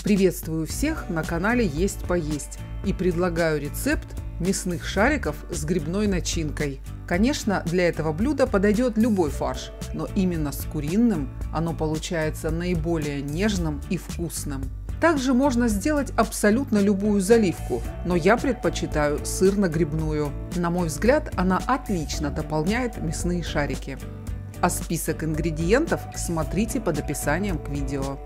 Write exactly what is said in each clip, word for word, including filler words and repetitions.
Приветствую всех на канале Есть Поесть и предлагаю рецепт мясных шариков с грибной начинкой. Конечно, для этого блюда подойдет любой фарш, но именно с куриным оно получается наиболее нежным и вкусным. Также можно сделать абсолютно любую заливку, но я предпочитаю сырно-грибную. На мой взгляд, она отлично дополняет мясные шарики. А список ингредиентов смотрите под описанием к видео.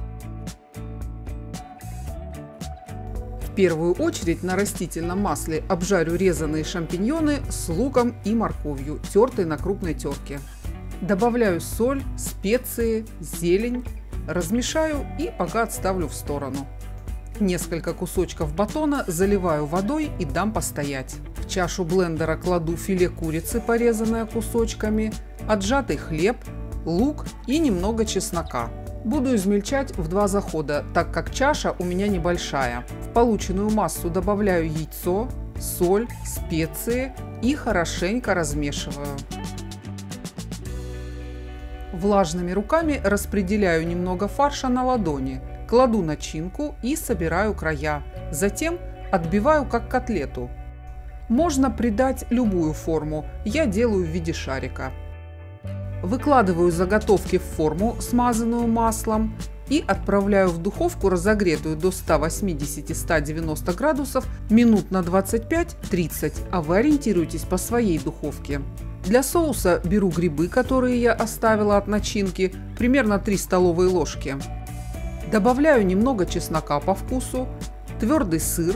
В первую очередь на растительном масле обжарю резаные шампиньоны с луком и морковью, тертой на крупной терке. Добавляю соль, специи, зелень, размешаю и пока отставлю в сторону. Несколько кусочков батона заливаю водой и дам постоять. В чашу блендера кладу филе курицы, порезанное кусочками, отжатый хлеб, лук и немного чеснока. Буду измельчать в два захода, так как чаша у меня небольшая. В полученную массу добавляю яйцо, соль, специи и хорошенько размешиваю. Влажными руками распределяю немного фарша на ладони, кладу начинку и собираю края. Затем отбиваю как котлету. Можно придать любую форму, я делаю в виде шарика. Выкладываю заготовки в форму, смазанную маслом, и отправляю в духовку, разогретую до ста восьмидесяти — ста девяноста градусов, минут на двадцать пять — тридцать, а вы ориентируйтесь по своей духовке. Для соуса беру грибы, которые я оставила от начинки, примерно три столовые ложки. Добавляю немного чеснока по вкусу, твердый сыр,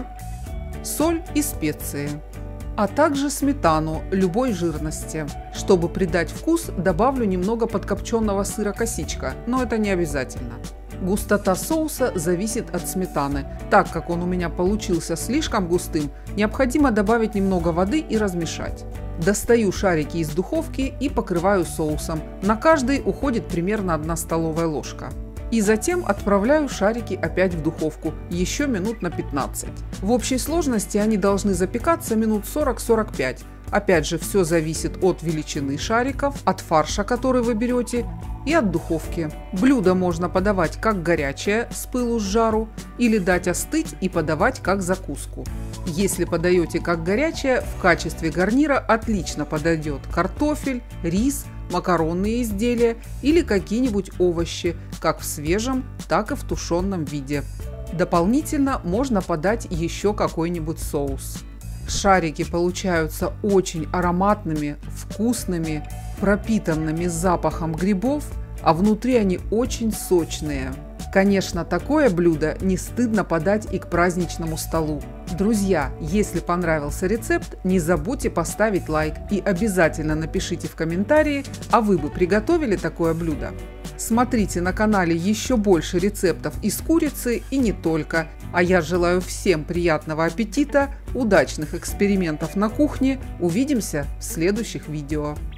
соль и специи, а также сметану любой жирности. Чтобы придать вкус, добавлю немного подкопченного сыра косичка, но это не обязательно. Густота соуса зависит от сметаны. Так как он у меня получился слишком густым, необходимо добавить немного воды и размешать. Достаю шарики из духовки и покрываю соусом. На каждый уходит примерно одна столовая ложка. И затем отправляю шарики опять в духовку, еще минут на пятнадцать. В общей сложности они должны запекаться минут сорок — сорок пять. Опять же, все зависит от величины шариков, от фарша, который вы берете, и от духовки. Блюдо можно подавать как горячее, с пылу с жару, или дать остыть и подавать как закуску. Если подаете как горячее, в качестве гарнира отлично подойдет картофель, рис, макаронные изделия или какие-нибудь овощи, как в свежем, так и в тушеном виде. Дополнительно можно подать еще какой-нибудь соус. Шарики получаются очень ароматными, вкусными, пропитанными запахом грибов, а внутри они очень сочные. Конечно, такое блюдо не стыдно подать и к праздничному столу. Друзья, если понравился рецепт, не забудьте поставить лайк и обязательно напишите в комментарии, а вы бы приготовили такое блюдо. Смотрите на канале еще больше рецептов из курицы и не только. А я желаю всем приятного аппетита, удачных экспериментов на кухне. Увидимся в следующих видео.